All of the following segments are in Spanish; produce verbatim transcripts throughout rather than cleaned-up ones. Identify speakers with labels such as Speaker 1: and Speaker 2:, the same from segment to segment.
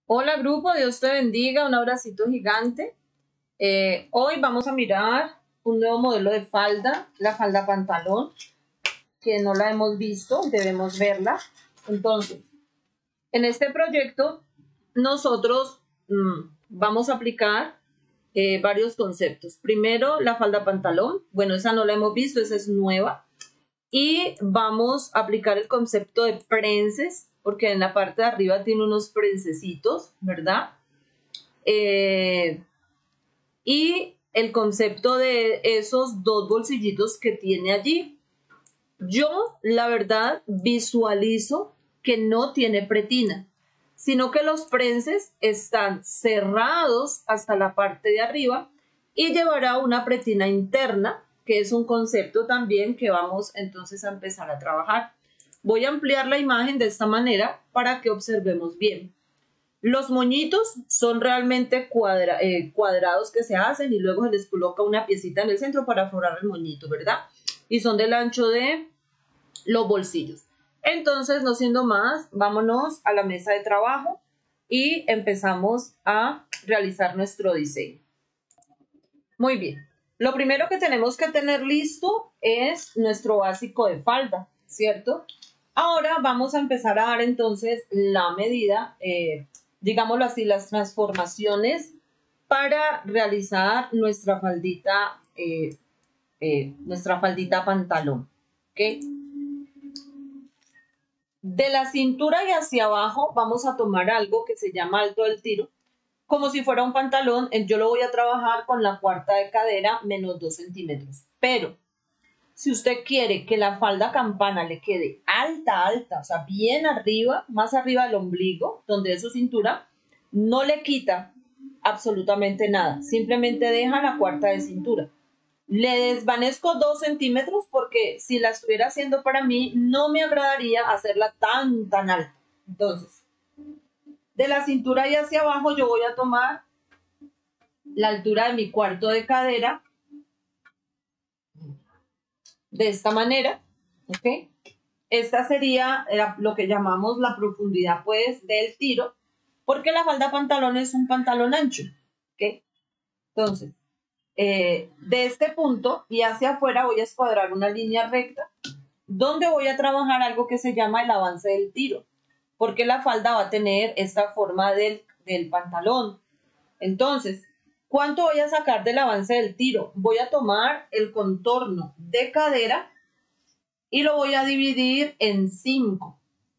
Speaker 1: Hola grupo, Dios te bendiga, un abracito gigante. Eh, hoy vamos a mirar un nuevo modelo de falda, la falda pantalón, que no la hemos visto, debemos verla. Entonces, en este proyecto nosotros mmm, vamos a aplicar eh, varios conceptos. Primero, la falda pantalón, bueno, esa no la hemos visto, esa es nueva. Y vamos a aplicar el concepto de prenses, porque en la parte de arriba tiene unos prensecitos, ¿verdad? Eh, y el concepto de esos dos bolsillitos que tiene allí. Yo, la verdad, visualizo que no tiene pretina, sino que los prenses están cerrados hasta la parte de arriba y llevará una pretina interna, que es un concepto también que vamos entonces a empezar a trabajar. Voy a ampliar la imagen de esta manera para que observemos bien. Los moñitos son realmente cuadra, eh, cuadrados que se hacen y luego se les coloca una piecita en el centro para forrar el moñito, ¿verdad? Y son del ancho de los bolsillos. Entonces, no siendo más, vámonos a la mesa de trabajo y empezamos a realizar nuestro diseño. Muy bien. Lo primero que tenemos que tener listo es nuestro básico de falda, ¿cierto? Ahora vamos a empezar a dar entonces la medida, eh, digámoslo así, las transformaciones para realizar nuestra faldita, eh, eh, nuestra faldita pantalón, ¿ok? De la cintura y hacia abajo vamos a tomar algo que se llama alto del tiro, como si fuera un pantalón. Yo lo voy a trabajar con la cuarta de cadera menos dos centímetros, pero si usted quiere que la falda campana le quede alta, alta, o sea, bien arriba, más arriba del ombligo, donde es su cintura, no le quita absolutamente nada, simplemente deja la cuarta de cintura. Le desvanezco dos centímetros porque si la estuviera haciendo para mí, no me agradaría hacerla tan, tan alta. Entonces, de la cintura y hacia abajo yo voy a tomar la altura de mi cuarto de cadera de esta manera, ¿ok? Esta sería lo que llamamos la profundidad, pues, del tiro, porque la falda pantalón es un pantalón ancho, ¿ok? Entonces, eh, de este punto y hacia afuera voy a escuadrar una línea recta, donde voy a trabajar algo que se llama el avance del tiro, porque la falda va a tener esta forma del, del pantalón. Entonces, ¿cuánto voy a sacar del avance del tiro? Voy a tomar el contorno de cadera y lo voy a dividir en cinco.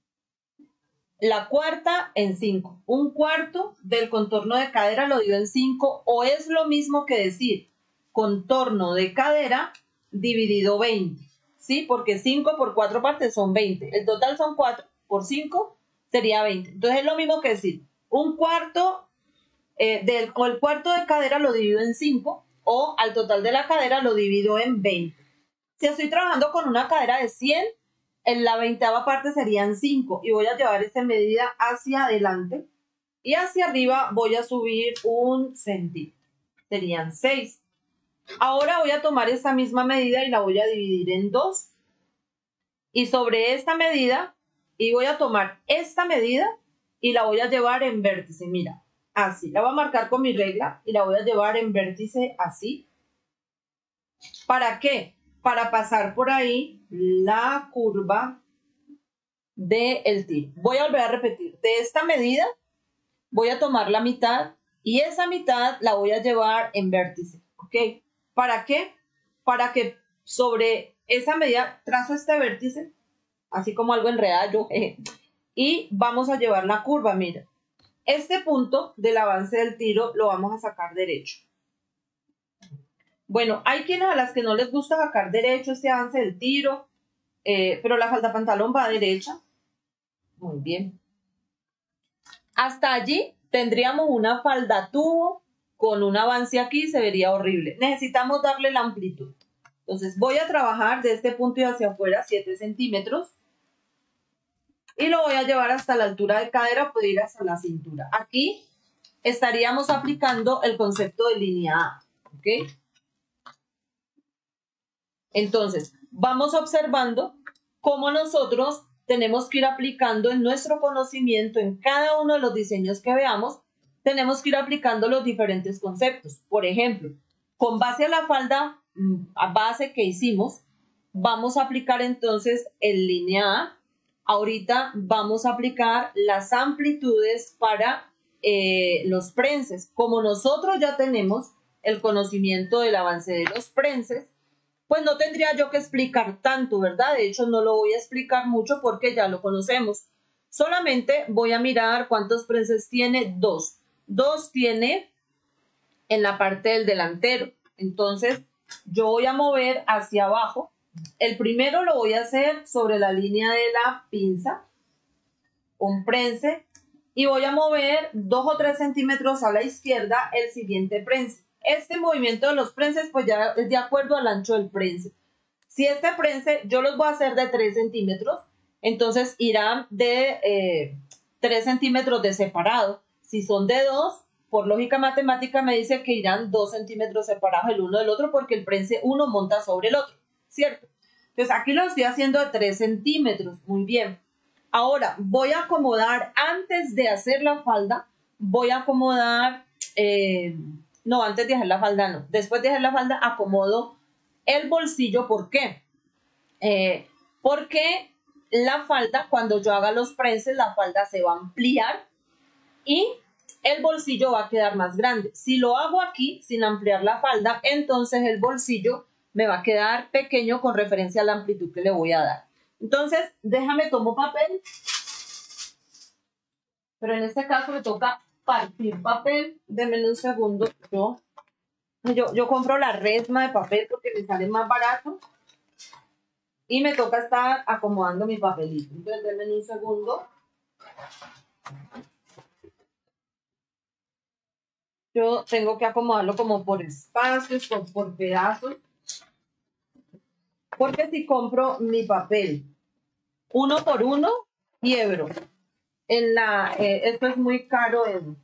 Speaker 1: La cuarta en cinco. Un cuarto del contorno de cadera lo divido en cinco, o es lo mismo que decir contorno de cadera dividido veinte. ¿Sí? Porque cinco por cuatro partes son veinte. El total son cuatro por cinco sería veinte. Entonces es lo mismo que decir un cuarto eh, del o el cuarto de cadera lo divido en cinco, o al total de la cadera lo divido en veinte. Si estoy trabajando con una cadera de cien, en la veinteava parte serían cinco y voy a llevar esa medida hacia adelante y hacia arriba voy a subir un centímetro. Serían seis. Ahora voy a tomar esta misma medida y la voy a dividir en dos. Y sobre esta medida, y voy a tomar esta medida y la voy a llevar en vértice. Mira, así. La voy a marcar con mi regla y la voy a llevar en vértice así. ¿Para qué? Para pasar por ahí la curva del tiro. Voy a volver a repetir. De esta medida voy a tomar la mitad y esa mitad la voy a llevar en vértice. ¿Ok? ¿Para qué? Para que sobre esa medida trazo este vértice, así como algo enredado, eh, y vamos a llevar la curva. Mira, este punto del avance del tiro lo vamos a sacar derecho. Bueno, hay quienes a las que no les gusta sacar derecho este avance del tiro, eh, pero la falda pantalón va a derecha. Muy bien. Hasta allí tendríamos una falda tubo con un avance aquí, se vería horrible. Necesitamos darle la amplitud. Entonces voy a trabajar de este punto y hacia afuera siete centímetros y lo voy a llevar hasta la altura de cadera, puede ir hasta la cintura. Aquí estaríamos aplicando el concepto de línea A, ¿ok? Entonces, vamos observando cómo nosotros tenemos que ir aplicando en nuestro conocimiento, en cada uno de los diseños que veamos, tenemos que ir aplicando los diferentes conceptos. Por ejemplo, con base a la falda a base que hicimos, vamos a aplicar entonces en línea A. Ahorita vamos a aplicar las amplitudes para eh, los prenses. Como nosotros ya tenemos el conocimiento del avance de los prenses, pues no tendría yo que explicar tanto, ¿verdad? De hecho, no lo voy a explicar mucho porque ya lo conocemos. Solamente voy a mirar cuántos prenses tiene. Dos. Dos tiene en la parte del delantero. Entonces, yo voy a mover hacia abajo. El primero lo voy a hacer sobre la línea de la pinza, un prense, y voy a mover dos o tres centímetros a la izquierda el siguiente prense. Este movimiento de los prenses pues ya es de acuerdo al ancho del prense. Si este prense yo los voy a hacer de tres centímetros, entonces irán de eh, tres centímetros de separado. Si son de dos, por lógica matemática me dice que irán dos centímetros separados el uno del otro porque el prense uno monta sobre el otro, ¿cierto? Entonces aquí lo estoy haciendo de tres centímetros, muy bien. Ahora voy a acomodar, antes de hacer la falda, voy a acomodar, eh, no, antes de hacer la falda no, después de hacer la falda acomodo el bolsillo. ¿Por qué? Eh, porque la falda, cuando yo haga los prenses, la falda se va a ampliar y el bolsillo va a quedar más grande. Si lo hago aquí sin ampliar la falda, entonces el bolsillo me va a quedar pequeño con referencia a la amplitud que le voy a dar. Entonces, déjame, tomo papel, pero en este caso me toca partir papel. Denme un segundo. Yo, yo, yo compro la resma de papel porque me sale más barato y me toca estar acomodando mi papelito. Entonces, denme un segundo. Yo tengo que acomodarlo como por espacios, por, por pedazos. Porque si compro mi papel uno por uno, quiebro. En la, eh, esto es muy caro en,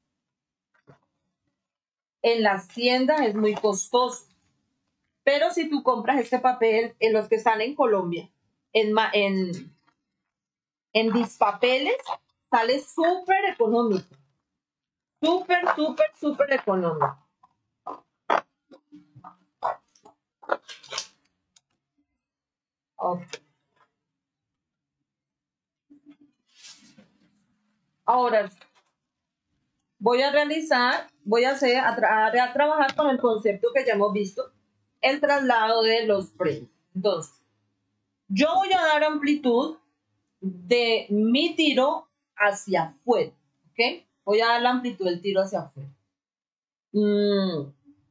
Speaker 1: en las tiendas, es muy costoso. Pero si tú compras este papel, en los que están en Colombia, en, en, en Dispapeles, sale súper económico. Súper, súper, súper económico. Okay. Ahora voy a realizar, voy a, hacer, a, tra a trabajar con el concepto que ya hemos visto, el traslado de los prenses. Entonces, yo voy a dar amplitud de mi tiro hacia afuera, ¿ok? Voy a dar la amplitud del tiro hacia afuera. Mm.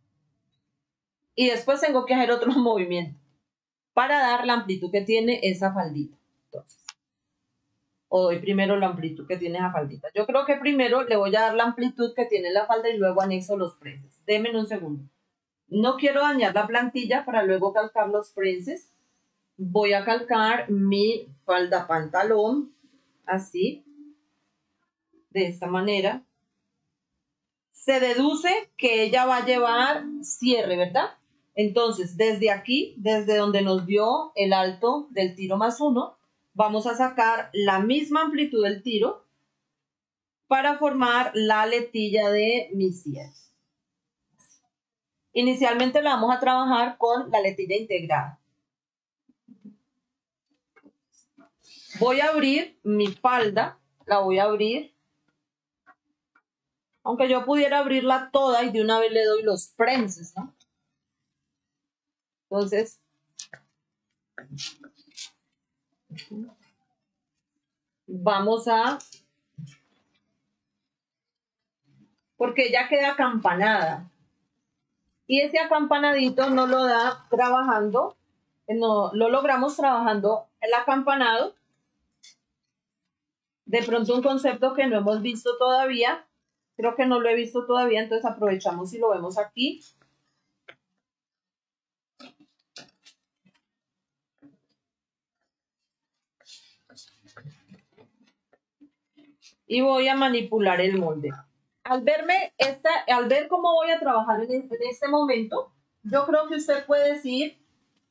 Speaker 1: Y después tengo que hacer otro movimiento para dar la amplitud que tiene esa faldita. Entonces, o doy primero la amplitud que tiene esa faldita. Yo creo que primero le voy a dar la amplitud que tiene la falda y luego anexo los prenses. Denme un segundo. No quiero dañar la plantilla para luego calcar los prenses. Voy a calcar mi falda pantalón, así, de esta manera. Se deduce que ella va a llevar cierre, ¿verdad? Entonces, desde aquí, desde donde nos dio el alto del tiro más uno, vamos a sacar la misma amplitud del tiro para formar la aletilla de mi cierre. Inicialmente la vamos a trabajar con la aletilla integrada. Voy a abrir mi falda, la voy a abrir. Aunque yo pudiera abrirla toda y de una vez le doy los prenses, ¿no? Entonces, vamos a... Porque ya queda acampanada. Y ese acampanadito no lo da trabajando, no lo logramos trabajando el acampanado. De pronto un concepto que no hemos visto todavía, creo que no lo he visto todavía, entonces aprovechamos y lo vemos aquí. Y voy a manipular el molde. Al verme esta, al ver cómo voy a trabajar en este, en este momento, yo creo que usted puede decir,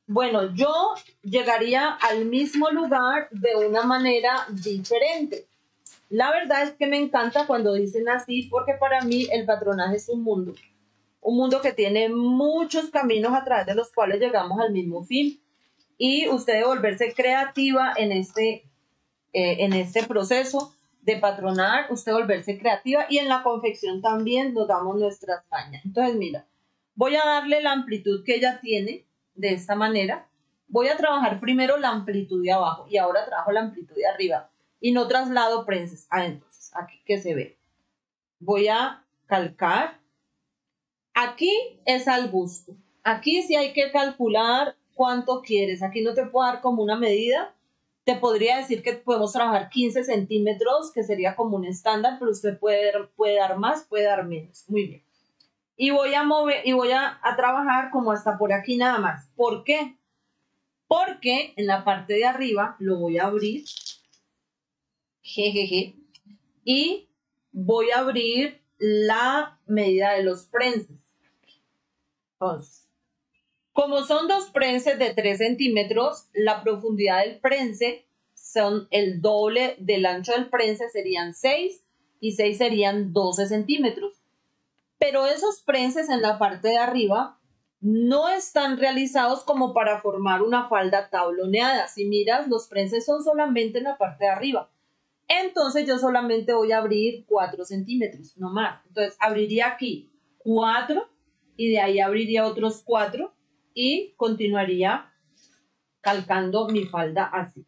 Speaker 1: Bueno, yo llegaría al mismo lugar de una manera diferente. La verdad es que me encanta cuando dicen así, porque para mí el patronaje es un mundo. Un mundo que tiene muchos caminos a través de los cuales llegamos al mismo fin. Y usted debe volverse creativa en este, eh, en este proceso de patronar, usted volverse creativa, y en la confección también nos damos nuestras cañas. Entonces, mira, voy a darle la amplitud que ella tiene de esta manera. Voy a trabajar primero la amplitud de abajo y ahora trabajo la amplitud de arriba y no traslado prensas. Ah, entonces, aquí que se ve. Voy a calcar. Aquí es al gusto. Aquí sí hay que calcular cuánto quieres. Aquí no te puedo dar como una medida. Te podría decir que podemos trabajar quince centímetros, que sería como un estándar, pero usted puede, puede dar más, puede dar menos. Muy bien. Y voy a mover, y voy a, a trabajar como hasta por aquí nada más. ¿Por qué? Porque en la parte de arriba lo voy a abrir. Jejeje. Y voy a abrir la medida de los prenses. Entonces, como son dos prenses de tres centímetros, la profundidad del prense son el doble del ancho del prense, serían seis, y seis serían doce centímetros. Pero esos prenses en la parte de arriba no están realizados como para formar una falda tabloneada. Si miras, los prenses son solamente en la parte de arriba. Entonces yo solamente voy a abrir cuatro centímetros, no más. Entonces abriría aquí cuatro y de ahí abriría otros cuatro y continuaría calcando mi falda así.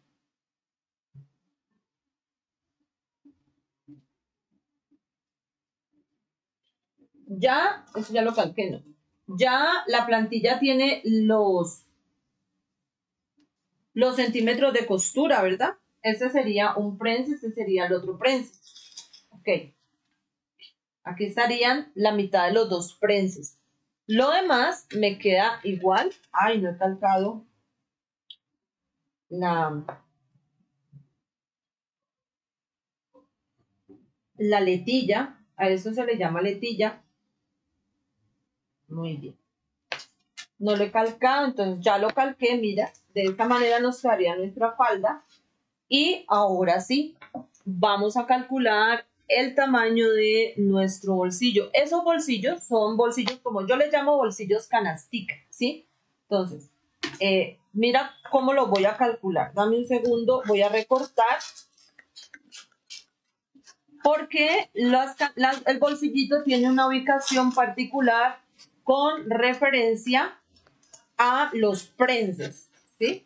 Speaker 1: Ya, eso ya lo calqué, ¿no? Ya la plantilla tiene los, los centímetros de costura, ¿verdad? Este sería un prense, este sería el otro prense. Ok. Aquí estarían la mitad de los dos prenses. Lo demás me queda igual. Ay, no he calcado la, la letilla. A eso se le llama letilla. Muy bien. No lo he calcado, entonces ya lo calqué, mira. De esta manera nos quedaría nuestra falda. Y ahora sí, vamos a calcular el tamaño de nuestro bolsillo. Esos bolsillos son bolsillos, como yo les llamo, bolsillos canastica, ¿sí? Entonces, eh, mira cómo lo voy a calcular. Dame un segundo, voy a recortar. Porque las, las, el bolsillito tiene una ubicación particular con referencia a los prenses, ¿sí?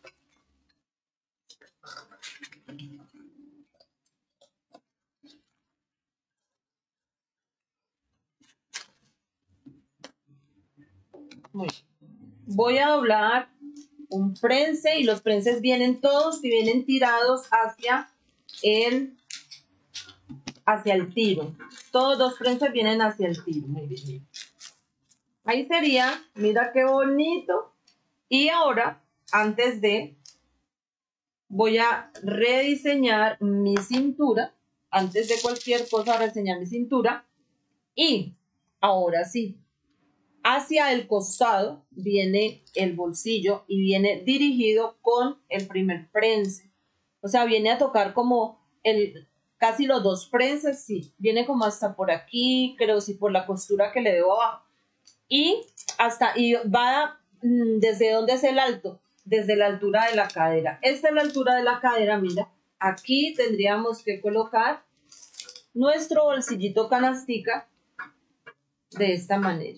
Speaker 1: Muy bien. Voy a doblar un prense y los prenses vienen todos y vienen tirados hacia el, hacia el tiro. Todos los prenses vienen hacia el tiro. Muy bien. Ahí sería, mira qué bonito. Y ahora, antes de, voy a rediseñar mi cintura. Antes de cualquier cosa, rediseñar mi cintura. Y ahora sí, hacia el costado viene el bolsillo y viene dirigido con el primer prense. O sea, viene a tocar como el, casi los dos prenses, sí. Viene como hasta por aquí, creo, sí, por la costura que le veo abajo. Y hasta, y va mm, desde donde es el alto, desde la altura de la cadera. Esta es la altura de la cadera, mira. Aquí tendríamos que colocar nuestro bolsillito canastica de esta manera.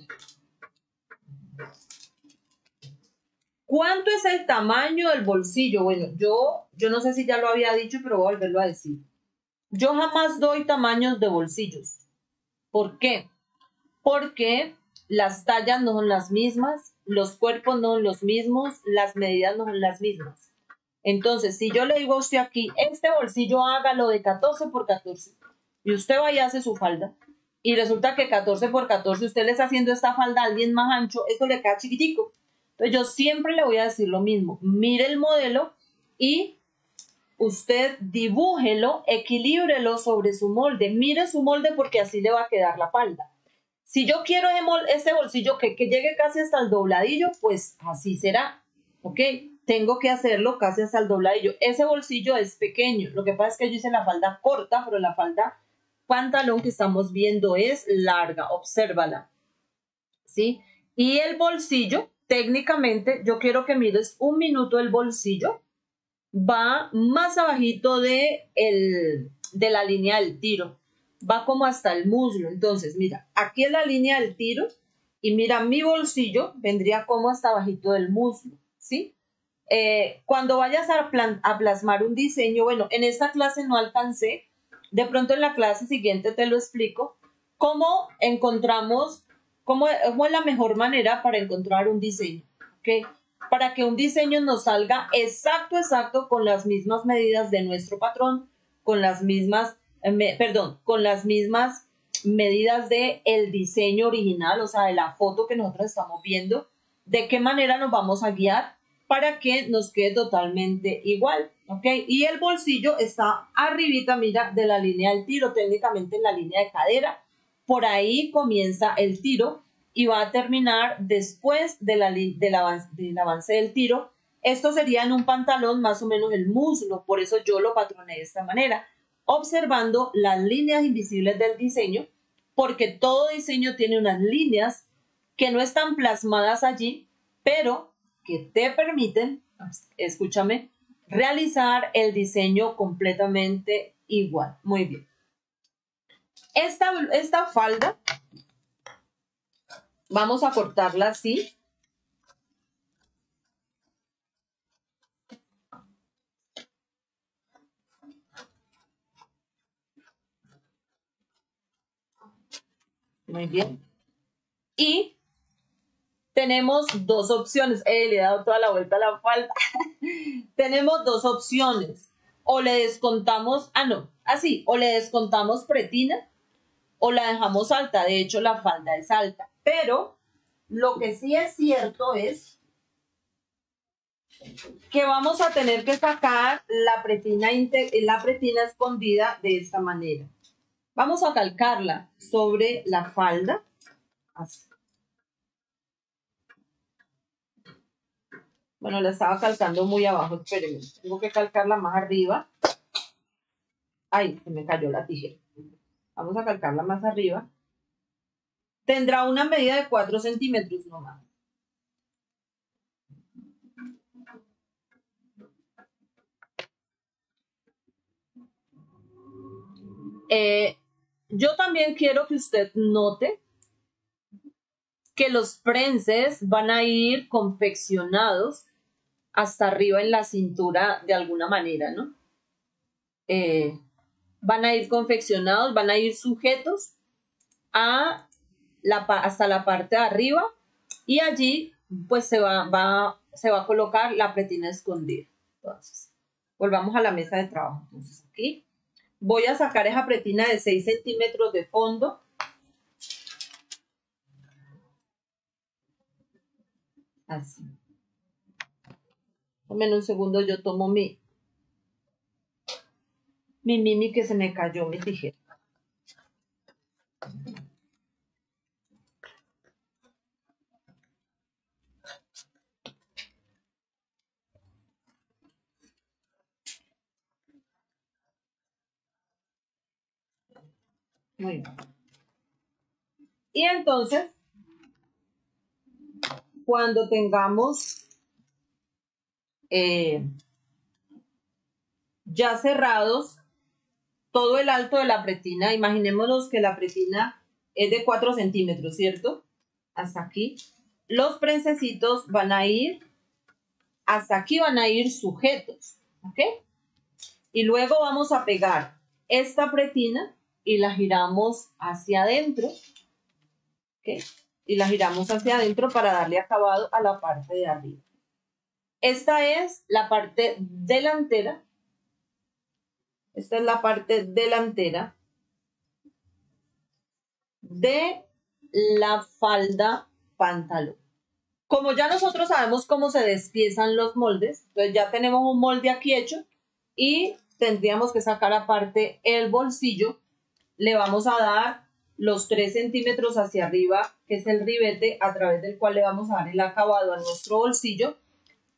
Speaker 1: ¿Cuánto es el tamaño del bolsillo? Bueno, yo, yo no sé si ya lo había dicho, pero voy a volverlo a decir. Yo jamás doy tamaños de bolsillos. ¿Por qué? Porque las tallas no son las mismas, los cuerpos no son los mismos, las medidas no son las mismas. Entonces, si yo le digo a usted aquí, este bolsillo hágalo de catorce por catorce, y usted va y hace su falda, y resulta que catorce por catorce, usted le está haciendo esta falda a alguien más ancho, eso le queda chiquitico. Entonces, yo siempre le voy a decir lo mismo. Mire el modelo y usted dibújelo, equilíbrelo sobre su molde. Mire su molde porque así le va a quedar la falda. Si yo quiero ese bolsillo que, que llegue casi hasta el dobladillo, pues así será. ¿ok? Tengo que hacerlo casi hasta el dobladillo. Ese bolsillo es pequeño. Lo que pasa es que yo hice la falda corta, pero la falda pantalón que estamos viendo es larga. Obsérvala, ¿sí? Y el bolsillo, técnicamente, yo quiero que mires un minuto el bolsillo. Va más abajito de, el, de la línea del tiro. Va como hasta el muslo. Entonces, mira, aquí es la línea del tiro. Y mira, mi bolsillo vendría como hasta abajito del muslo, ¿sí? Eh, cuando vayas a, plan, a plasmar un diseño, bueno, en esta clase no alcancé, de pronto en la clase siguiente te lo explico, cómo encontramos, cómo, cómo es la mejor manera para encontrar un diseño, ¿ok? Para que un diseño nos salga exacto, exacto, con las mismas medidas de nuestro patrón, con las mismas, eh, me, perdón, con las mismas medidas de el diseño original, o sea, de la foto que nosotros estamos viendo, de qué manera nos vamos a guiar para que nos quede totalmente igual, ¿ok? Y el bolsillo está arribita, mira, de la línea del tiro, técnicamente en la línea de cadera. Por ahí comienza el tiro y va a terminar después de la, del, avance, del avance del tiro. Esto sería en un pantalón más o menos el muslo, por eso yo lo patroné de esta manera, observando las líneas invisibles del diseño, porque todo diseño tiene unas líneas que no están plasmadas allí, pero que te permiten, escúchame, realizar el diseño completamente igual. Muy bien. Esta, esta falda, vamos a cortarla así. Muy bien. Y tenemos dos opciones. Eh, le he dado toda la vuelta a la falda. Tenemos dos opciones. O le descontamos, ah no, así, o le descontamos pretina o la dejamos alta. De hecho, la falda es alta. Pero lo que sí es cierto es que vamos a tener que sacar la pretina, la pretina escondida de esta manera. Vamos a calcarla sobre la falda. Así. Bueno, la estaba calcando muy abajo, espérenme. Tengo que calcarla más arriba. Ay, se me cayó la tijera. Vamos a calcarla más arriba. Tendrá una medida de cuatro centímetros nomás. Eh, yo también quiero que usted note que los prenses van a ir confeccionados hasta arriba en la cintura de alguna manera, ¿no? Eh, van a ir confeccionados, van a ir sujetos a la, hasta la parte de arriba y allí pues se va, va, se va a colocar la pretina escondida. Entonces, volvamos a la mesa de trabajo. Entonces, aquí voy a sacar esa pretina de seis centímetros de fondo. Así. Dame un segundo, yo tomo mi, mi mini que se me cayó mi tijera. Muy bien. Y entonces, cuando tengamos eh, ya cerrados todo el alto de la pretina, imaginémonos que la pretina es de cuatro centímetros, ¿cierto? Hasta aquí. Los prensecitos van a ir, hasta aquí van a ir sujetos, ¿ok? Y luego vamos a pegar esta pretina y la giramos hacia adentro, ¿ok? Y la giramos hacia adentro para darle acabado a la parte de arriba. Esta es la parte delantera. Esta es la parte delantera de la falda pantalón. Como ya nosotros sabemos cómo se despiezan los moldes, entonces ya tenemos un molde aquí hecho y tendríamos que sacar aparte el bolsillo. Le vamos a dar los tres centímetros hacia arriba, que es el ribete a través del cual le vamos a dar el acabado a nuestro bolsillo.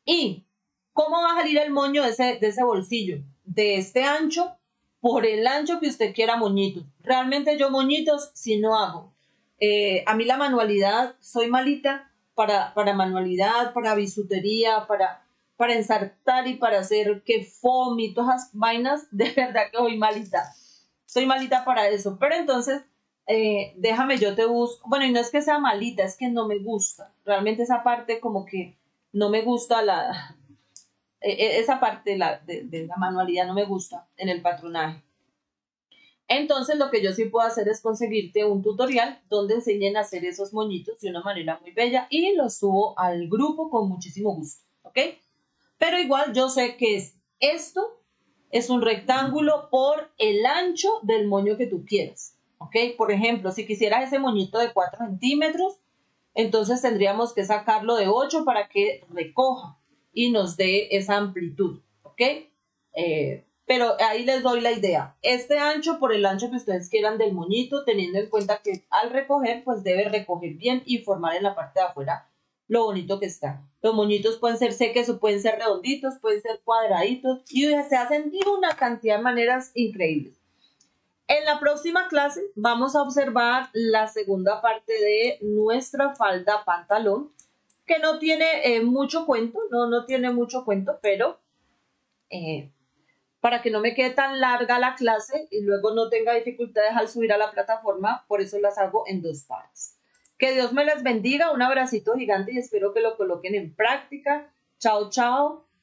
Speaker 1: ¿Y cómo va a salir el moño de ese, de ese bolsillo? De este ancho por el ancho que usted quiera moñitos. Realmente yo moñitos si no hago. Eh, a mí la manualidad, soy malita para, para manualidad, para bisutería, para, para ensartar y para hacer que foam y todas esas vainas, de verdad que soy malita. Soy malita para eso. Pero entonces, eh, déjame, yo te busco. Bueno, y no es que sea malita, es que no me gusta. Realmente esa parte como que no me gusta la... Esa parte de la, de, de la manualidad no me gusta en el patronaje. Entonces lo que yo sí puedo hacer es conseguirte un tutorial donde enseñen a hacer esos moñitos de una manera muy bella y los subo al grupo con muchísimo gusto, ¿ok? Pero igual yo sé que es esto es un rectángulo por el ancho del moño que tú quieras, ¿ok? Por ejemplo, si quisieras ese moñito de cuatro centímetros, entonces tendríamos que sacarlo de ocho para que recoja y nos dé esa amplitud, ¿ok? Eh, pero ahí les doy la idea. Este ancho por el ancho que ustedes quieran del moñito, teniendo en cuenta que al recoger, pues debe recoger bien y formar en la parte de afuera lo bonito que está. Los moñitos pueden ser seques o pueden ser redonditos, pueden ser cuadraditos y se hacen de una cantidad de maneras increíbles. En la próxima clase vamos a observar la segunda parte de nuestra falda pantalón, que no tiene eh, mucho cuento, no, no tiene mucho cuento, pero eh, para que no me quede tan larga la clase y luego no tenga dificultades al subir a la plataforma, por eso las hago en dos partes. Que Dios me les bendiga, un abracito gigante y espero que lo coloquen en práctica. Chao, chao.